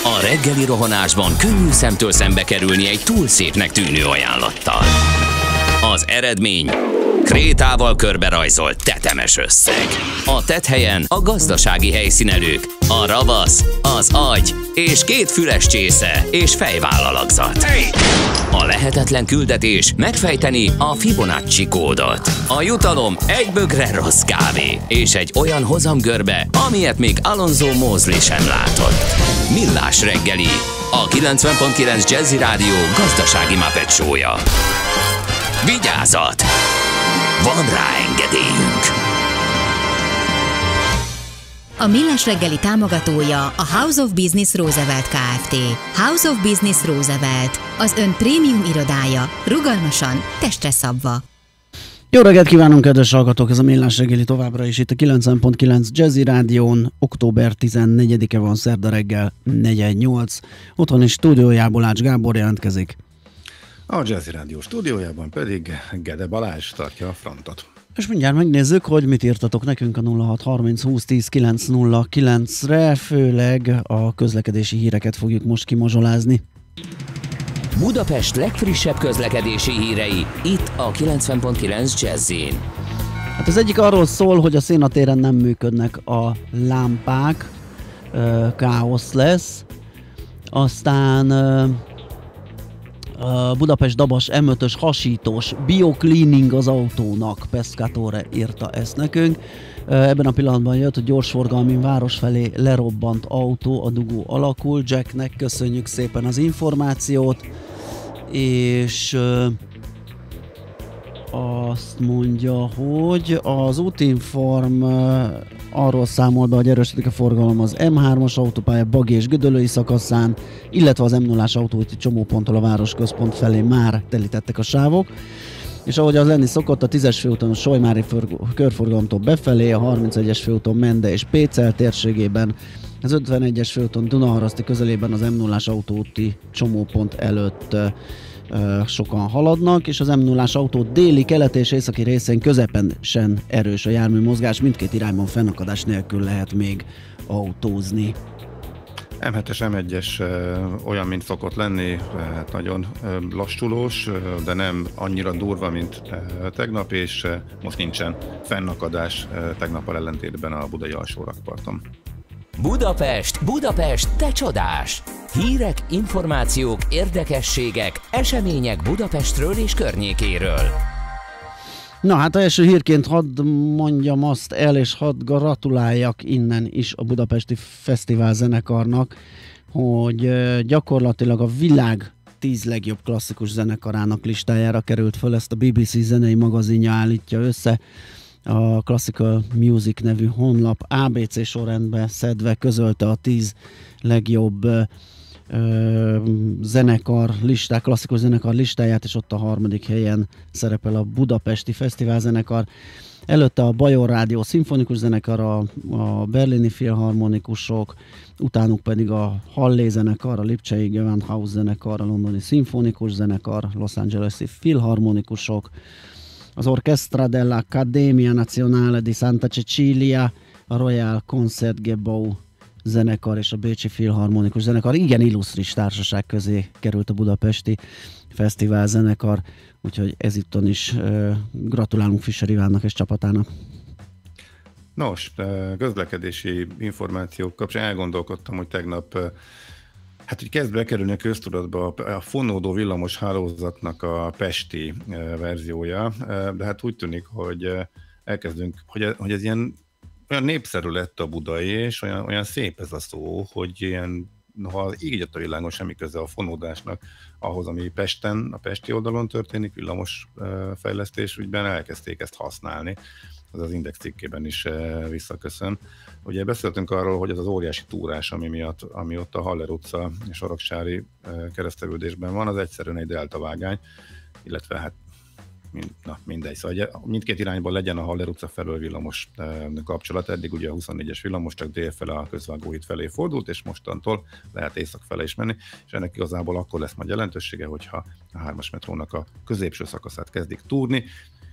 A reggeli rohanásban könnyű szemtől szembe kerülni egy túl szépnek tűnő ajánlattal. Az eredmény... krétával körberajzolt tetemes összeg. A tetthelyen a gazdasági helyszínelők, a ravasz, az agy és 2 füles csésze és fejvállalakzat. A lehetetlen küldetés megfejteni a Fibonacci kódot. A jutalom egy bögre rossz kávé és egy olyan hozamgörbe, amilyet még Alonso Mosley sem látott. Millás reggeli, a 90.9 Jazzy Rádió gazdasági Muppet show-ja. Vigyázat! Van rá engedélyünk! A Millás reggeli támogatója a House of Business Roosevelt Kft. House of Business Roosevelt, az ön prémium irodája, rugalmasan, testre szabva. Jó reggelt kívánunk, kedves hallgatók! Ez a Millás reggeli továbbra is itt a 90.9 Jazzy Rádión. Október 14-e van, szerda reggel 418. Otthoni stúdiójából Ács Gábor jelentkezik. A Jazzy Rádió stúdiójában pedig Gede Balázs tartja a frontot. És mindjárt megnézzük, hogy mit írtatok nekünk a 0630 20 10 909-re, főleg a közlekedési híreket fogjuk most kimazsolázni. Budapest legfrissebb közlekedési hírei, itt a 90.9 Jazzyn. Hát az egyik arról szól, hogy a Szénatéren nem működnek a lámpák, káosz lesz. Aztán Budapest-Dabas M5-ös hasítós biocleaning az autónak, Pescatore írta ezt nekünk. Ebben a pillanatban jött, hogy gyorsforgalmi város felé lerobbant autó, a dugó alakul. Jacknek köszönjük szépen az információt, és azt mondja, hogy az Útinform arról számol be, hogy erősödik a forgalom az M3-as autópálya Bagi és Gödöllői szakaszán, illetve az M0-ás autóúti csomóponttól a városközpont felé már telítettek a sávok. És ahogy az lenni szokott, a 10-es főúton a Solymári körforgalomtól befelé, a 31-es főúton Mende és Pécel térségében, az 51-es főúton Dunaharaszti közelében az M0-ás autóúti csomópont előtt sokan haladnak, és az M0-ás autó déli, keleti és északi részén közepesen erős a jármű mozgás, mindkét irányban fennakadás nélkül lehet még autózni. M7-es, M1-es olyan, mint szokott lenni, nagyon lassulós, de nem annyira durva, mint tegnap, és most nincsen fennakadás tegnappal ellentétben a budai alsórakparton. Budapest, Budapest, te csodás! Hírek, információk, érdekességek, események Budapestről és környékéről. Na hát első hírként hadd mondjam azt el, és hadd gratuláljak innen is a Budapesti Fesztivál zenekarnak, hogy gyakorlatilag a világ 10 legjobb klasszikus zenekarának listájára került föl, ezt a BBC zenei magazinja állítja össze. A Classical Music nevű honlap ABC sorrendbe szedve közölte a 10 legjobb zenekar listák, klasszikus zenekar listáját, és ott a 3. helyen szerepel a Budapesti Fesztivál zenekar. Előtte a Bajor Rádió szimfonikus zenekar, a berlini filharmonikusok, utánuk pedig a Hallé zenekar, a lipcsei Gewandhaus zenekar, a londoni szimfonikus zenekar, Los Angeles-i filharmonikusok, az Orchestra dell'Accademia Nazionale di Santa Cecilia, a Royal Concertgebouw zenekar és a Bécsi Filharmonikus zenekar. Igen illusztris társaság közé került a Budapesti Fesztivál zenekar, úgyhogy ezúton is gratulálunk Fischer Ivánnak és csapatának. Nos, közlekedési információk kapcsán elgondolkodtam, hogy tegnap hogy kezd bekerülni a köztudatba a fonódó villamos hálózatnak a pesti verziója, de hát úgy tűnik, hogy elkezdünk, hogy ez ilyen olyan népszerű lett a budai, és olyan szép ez a szó, hogy ilyen, ha így a világon semmi köze a fonódásnak ahhoz, ami Pesten, a pesti oldalon történik, villamos fejlesztés ügyben elkezdték ezt használni. Ez az Index cikkében is visszaköszön. Ugye beszéltünk arról, hogy ez az óriási túrás, ami ott a Haller utca és Soroksári kereszteződésben van, az egyszerűen egy deltavágány, illetve hát mindegy. Szóval mindkét irányban legyen a Haller utca felől villamos kapcsolat. Eddig ugye a 24-es villamos csak délfele a Közvágóhíd felé fordult, és mostantól lehet észak fele is menni, és ennek igazából akkor lesz majd jelentősége, hogyha a 3-as metrónak a középső szakaszát kezdik túrni,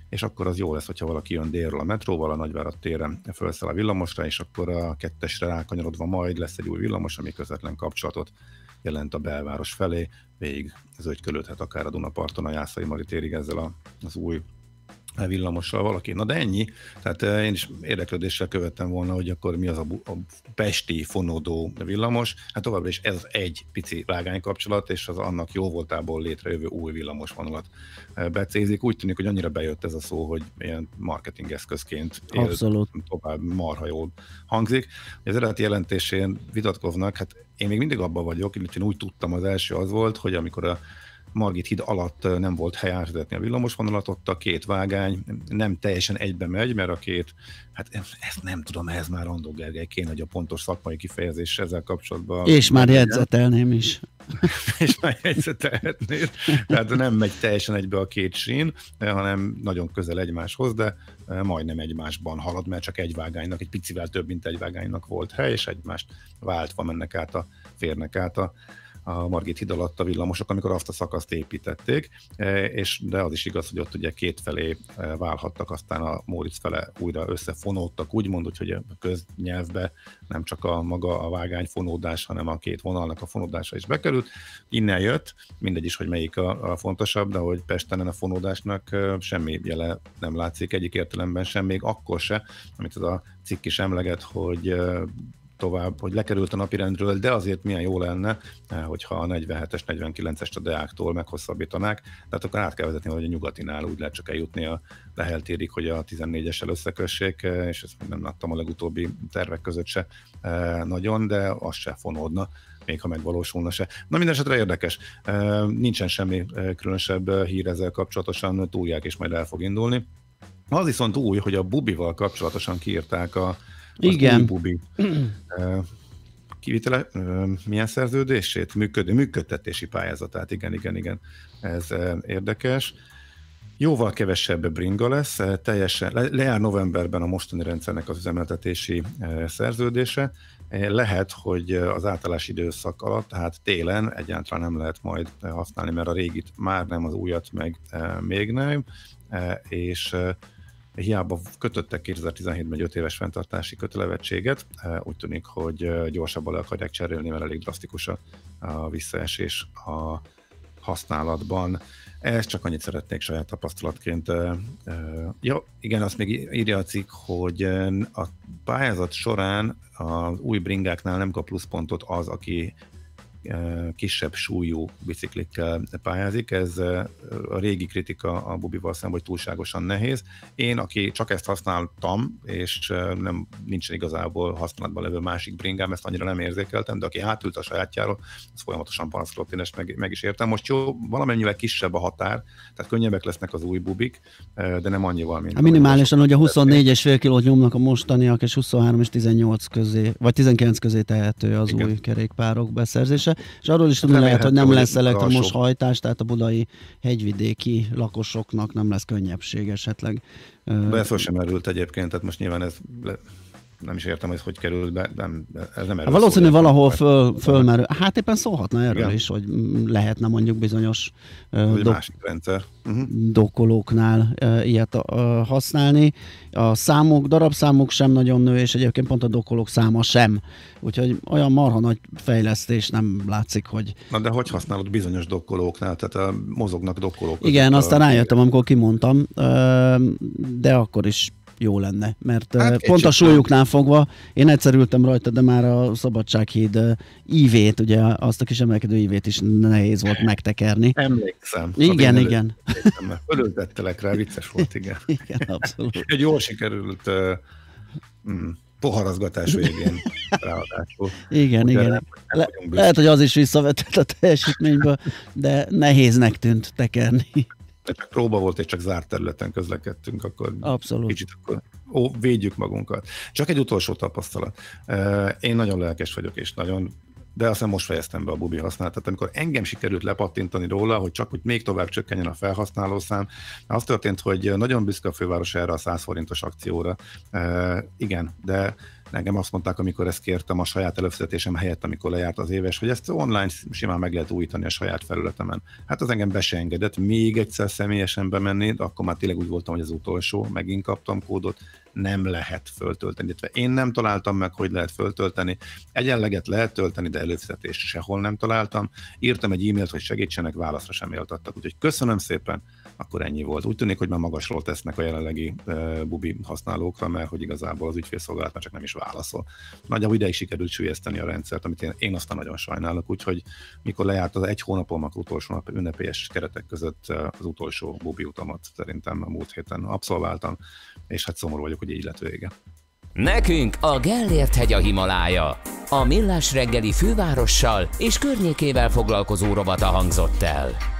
és akkor az jó lesz, hogyha valaki jön délről a metróval, a Nagyvárad téren felszáll a villamosra, és akkor a 2-esre rákanyarodva majd lesz egy új villamos, ami közvetlen kapcsolatot jelent a belváros felé, végig zögykölődhet akár a Dunaparton, a Jászai Mari térig ezzel az új villamossal valaki. Na de ennyi, tehát én is érdeklődéssel követtem volna, hogy akkor mi az a pesti fonódó villamos, hát továbbra is ez egy pici vágánykapcsolat, és az annak jó voltából létrejövő új villamosvonalat becézik. Úgy tűnik, hogy annyira bejött ez a szó, hogy ilyen marketing eszközként tovább marha jól hangzik. Az eredeti jelentésén vitatkoznak, hát én még mindig abban vagyok, illetve én úgy tudtam, az első az volt, hogy amikor a Margit híd alatt nem volt hely átvezetni a villamosvonalat, ott a két vágány nem teljesen egybe megy, mert a két, hát ezt nem tudom, ehhez már Andó Gergely kéne, hogy a pontos szakmai kifejezés ezzel kapcsolatban. És már jegyzetelném is. És már jegyzetelhetnéd. Tehát nem megy teljesen egybe a két sín, hanem nagyon közel egymáshoz, de majdnem egymásban halad, mert csak egy vágánynak, egy picivel több, mint egy vágánynak volt hely, és egymást váltva férnek át a Margit híd alatt a villamosok, amikor azt a szakaszt építették, de az is igaz, hogy ott ugye két felé válhattak, aztán a Móricz fele újra összefonódtak, úgymond, hogy a köznyelvbe nem csak a vágány fonódás, hanem a két vonalnak a fonódása is bekerült. Innen jött, mindegy is, hogy melyik a fontosabb, de hogy Pesten a fonódásnak semmi jele nem látszik egyik értelemben sem, még akkor se, amit az a cikk is emleget, hogy tovább, hogy lekerült a napirendről, de azért milyen jó lenne, hogyha a 47-es, 49-est a Deáktól meghosszabbítanák, tehát akkor át kell vezetni, hogy a Nyugatinál úgy lehet csak eljutni a Lehel térig, hogy a 14-essel összekössék, és ezt nem láttam a legutóbbi tervek között se nagyon, de az se fonódna, még ha megvalósulna se. Na minden esetre érdekes, nincsen semmi különösebb hír ezzel kapcsolatosan, túlják és majd el fog indulni. Az viszont új, hogy a Bubival kapcsolatosan kiírták igen. Bubi kivitele, milyen szerződését? Működtetési pályázatát, igen. Ez érdekes. Jóval kevesebb bringa lesz, teljesen lejár novemberben a mostani rendszernek az üzemeltetési szerződése. Lehet, hogy az átállási időszak alatt, tehát télen egyáltalán nem lehet majd használni, mert a régit már nem, az újat meg még nem, és hiába kötöttek 2017-ben egy 5 éves fenntartási kötelezettséget, úgy tűnik, hogy gyorsabban le akarják cserélni, mert elég drasztikus a visszaesés a használatban. Ezt csak annyit szeretnék saját tapasztalatként. Ja, igen, azt még írja a cikk, hogy a pályázat során az új bringáknál nem kap pluszpontot az, aki kisebb súlyú biciklikkel pályázik. Ez a régi kritika a Bubival szemben, hogy túlságosan nehéz. Én, aki csak ezt használtam, és nincsen igazából használatban levő másik bringám, ezt annyira nem érzékeltem, de aki átült a sajátjáról, az folyamatosan panaszkodott, én ezt meg is értem. Most jó, valamennyivel kisebb a határ, tehát könnyebbek lesznek az új Bubik, de nem annyival, mint... Minimálisan, hogy a 24,5 kilót nyomnak a mostaniak, és 23 és 18 közé, vagy 19 közé tehető az új kerékpárok beszerzése. És arról is tudni lehet, hogy nem lesz elektromos hajtás, tehát a budai hegyvidéki lakosoknak nem lesz könnyebbség esetleg. De ez sem erült egyébként, tehát most nyilván ez nem is értem, hogy került be, ez nem erről. Valószínű valahol fölmerül. Hát éppen szólhatna erről is, hogy lehetne mondjuk bizonyos másik rendszer. dokkolóknál ilyet használni. A darabszámok sem nagyon nő, és egyébként pont a dokkolók száma sem. Úgyhogy olyan marha nagy fejlesztés nem látszik, hogy... Na de hogy használod bizonyos dokkolóknál? Tehát mozognak dokkolók. Igen, aztán rájöttem, amikor kimondtam, de akkor is jó lenne, mert pont a súlyuknál fogva, én egyszer ültem rajta, de már a Szabadsághíd ívét, ugye azt a kis emelkedő ívét is nehéz volt megtekerni. Emlékszem. Igen. Fölültettelek rá, vicces volt, igen. Igen, abszolút. Egy jól sikerült poharazgatás végén ráadásul. Igen. Lehet, hogy az is visszavetett a teljesítményből, de nehéznek tűnt tekerni. Csak próba volt, és csak zárt területen közlekedtünk, akkor abszolút. Kicsit akkor védjük magunkat. Csak egy utolsó tapasztalat. Én nagyon lelkes vagyok, és de aztán most fejeztem be a Bubi használatát, amikor engem sikerült lepattintani róla, hogy csak hogy még tovább csökkenjen a felhasználószám. Az történt, hogy nagyon büszke a főváros erre a 100 forintos akcióra. Igen, de Engem azt mondták, amikor ezt kértem a saját előfizetésem helyett, amikor lejárt az éves, hogy ezt online simán meg lehet újítani a saját felületemen. Hát az engem be se engedett, még egyszer személyesen bemenni, de akkor már tényleg úgy voltam, hogy az utolsó, megint kaptam kódot, nem lehet föltölteni. Én nem találtam meg, hogy lehet föltölteni. Egyenleget lehet tölteni, de előfizetést sehol nem találtam. Írtam egy e-mailt, hogy segítsenek, válaszra sem éltattak. Úgyhogy köszönöm szépen, akkor ennyi volt. Úgy tűnik, hogy már magasról tesznek a jelenlegi bubi használókra, mert hogy igazából az ügyfélszolgálat már csak nem is válaszol. Nagyjából ideig sikerült sülyezteni a rendszert, amit én aztán nagyon sajnálok, úgyhogy mikor lejárt az egy hónapom, akkor utolsó nap ünnepélyes keretek között az utolsó bubi utamat szerintem a múlt héten abszolváltam, és hát szomorú vagyok, hogy így lett vége. Nekünk a Gellért-hegy a Himalája. A Millás reggeli fővárossal és környékével foglalkozó rovata hangzott el.